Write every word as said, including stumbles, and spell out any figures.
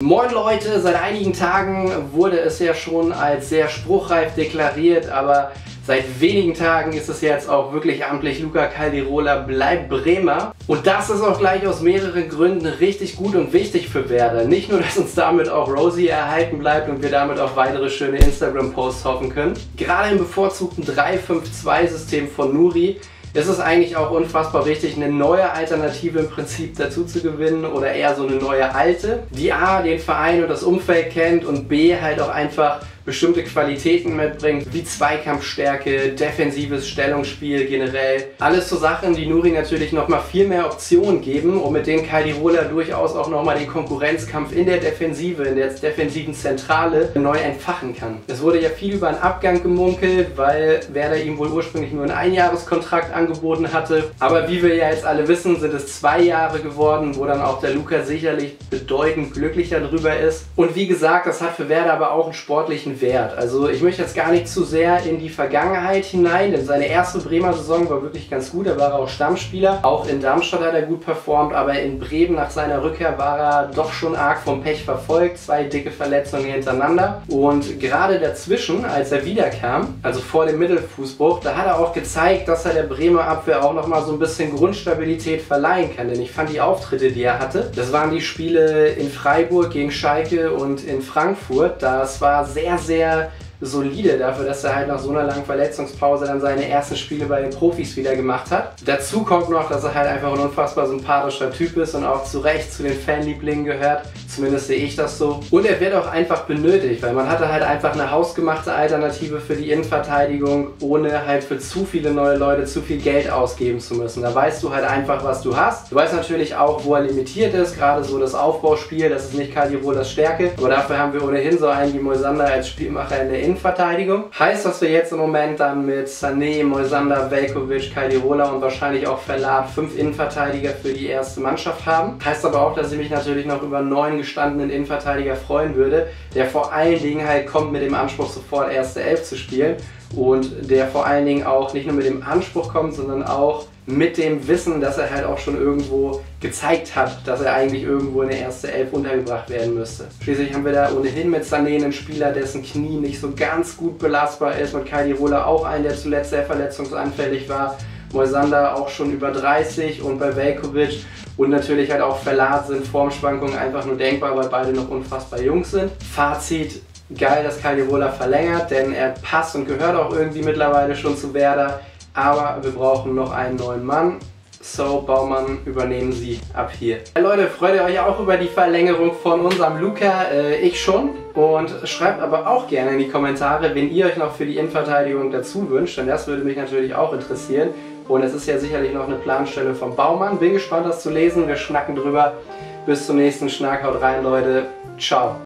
Moin Leute, seit einigen Tagen wurde es ja schon als sehr spruchreif deklariert, aber seit wenigen Tagen ist es jetzt auch wirklich amtlich, Luca Caldirola bleibt Bremer. Und das ist auch gleich aus mehreren Gründen richtig gut und wichtig für Werder. Nicht nur, dass uns damit auch Rosie erhalten bleibt und wir damit auf weitere schöne Instagram-Posts hoffen können. Gerade im bevorzugten drei fünf zwei System von Nuri ist es eigentlich auch unfassbar wichtig, eine neue Alternative im Prinzip dazu zu gewinnen oder eher so eine neue alte, die A, den Verein und das Umfeld kennt und B, halt auch einfach bestimmte Qualitäten mitbringt, wie Zweikampfstärke, defensives Stellungsspiel generell. Alles so Sachen, die Nuri natürlich nochmal viel mehr Optionen geben und mit denen Caldirola durchaus auch nochmal den Konkurrenzkampf in der Defensive, in der defensiven Zentrale neu entfachen kann. Es wurde ja viel über einen Abgang gemunkelt, weil Werder ihm wohl ursprünglich nur einen Einjahreskontrakt angeboten hatte. Aber wie wir ja jetzt alle wissen, sind es zwei Jahre geworden, wo dann auch der Luca sicherlich bedeutend glücklicher drüber ist. Und wie gesagt, das hat für Werder aber auch einen sportlichen Wert. Also ich möchte jetzt gar nicht zu sehr in die Vergangenheit hinein, denn seine erste Bremer Saison war wirklich ganz gut, da war er auch Stammspieler. Auch in Darmstadt hat er gut performt, aber in Bremen nach seiner Rückkehr war er doch schon arg vom Pech verfolgt, zwei dicke Verletzungen hintereinander. Und gerade dazwischen, als er wiederkam, also vor dem Mittelfußbruch, da hat er auch gezeigt, dass er der Bremer Abwehr auch nochmal so ein bisschen Grundstabilität verleihen kann, denn ich fand die Auftritte, die er hatte, das waren die Spiele in Freiburg gegen Schalke und in Frankfurt, das war sehr, sehr sehr solide dafür, dass er halt nach so einer langen Verletzungspause dann seine ersten Spiele bei den Profis wieder gemacht hat. Dazu kommt noch, dass er halt einfach ein unfassbar sympathischer Typ ist und auch zu Recht zu den Fanlieblingen gehört. Zumindest sehe ich das so. Und er wird auch einfach benötigt, weil man hatte halt einfach eine hausgemachte Alternative für die Innenverteidigung, ohne halt für zu viele neue Leute zu viel Geld ausgeben zu müssen. Da weißt du halt einfach, was du hast. Du weißt natürlich auch, wo er limitiert ist, gerade so das Aufbauspiel, das ist nicht Caldirolas Stärke, aber dafür haben wir ohnehin so einen wie Moisander als Spielmacher in der Innenverteidigung. Heißt, dass wir jetzt im Moment dann mit Sané, Moisander, Veljković, Caldirola und wahrscheinlich auch Verlat fünf Innenverteidiger für die erste Mannschaft haben. Heißt aber auch, dass ich mich natürlich noch über neun gestandenen Innenverteidiger freuen würde, der vor allen Dingen halt kommt mit dem Anspruch, sofort erste Elf zu spielen und der vor allen Dingen auch nicht nur mit dem Anspruch kommt, sondern auch mit dem Wissen, dass er halt auch schon irgendwo gezeigt hat, dass er eigentlich irgendwo in der erste Elf untergebracht werden müsste. Schließlich haben wir da ohnehin mit Sané einen Spieler, dessen Knie nicht so ganz gut belastbar ist, mit Caldirola auch einen, der zuletzt sehr verletzungsanfällig war, Moisander auch schon über dreißig und bei Veljković und natürlich halt auch Verlat sind Formschwankungen einfach nur denkbar, weil beide noch unfassbar jung sind. Fazit: geil, dass Caldirola verlängert, denn er passt und gehört auch irgendwie mittlerweile schon zu Werder. Aber wir brauchen noch einen neuen Mann. So, Baumann, übernehmen Sie ab hier. Hey Leute, freut ihr euch auch über die Verlängerung von unserem Luca? Äh, ich schon. Und schreibt aber auch gerne in die Kommentare, wen ihr euch noch für die Innenverteidigung dazu wünscht. Denn das würde mich natürlich auch interessieren. Und es ist ja sicherlich noch eine Planstelle vom Baumann. Bin gespannt, das zu lesen. Wir schnacken drüber. Bis zum nächsten Schnack. Haut rein, Leute. Ciao.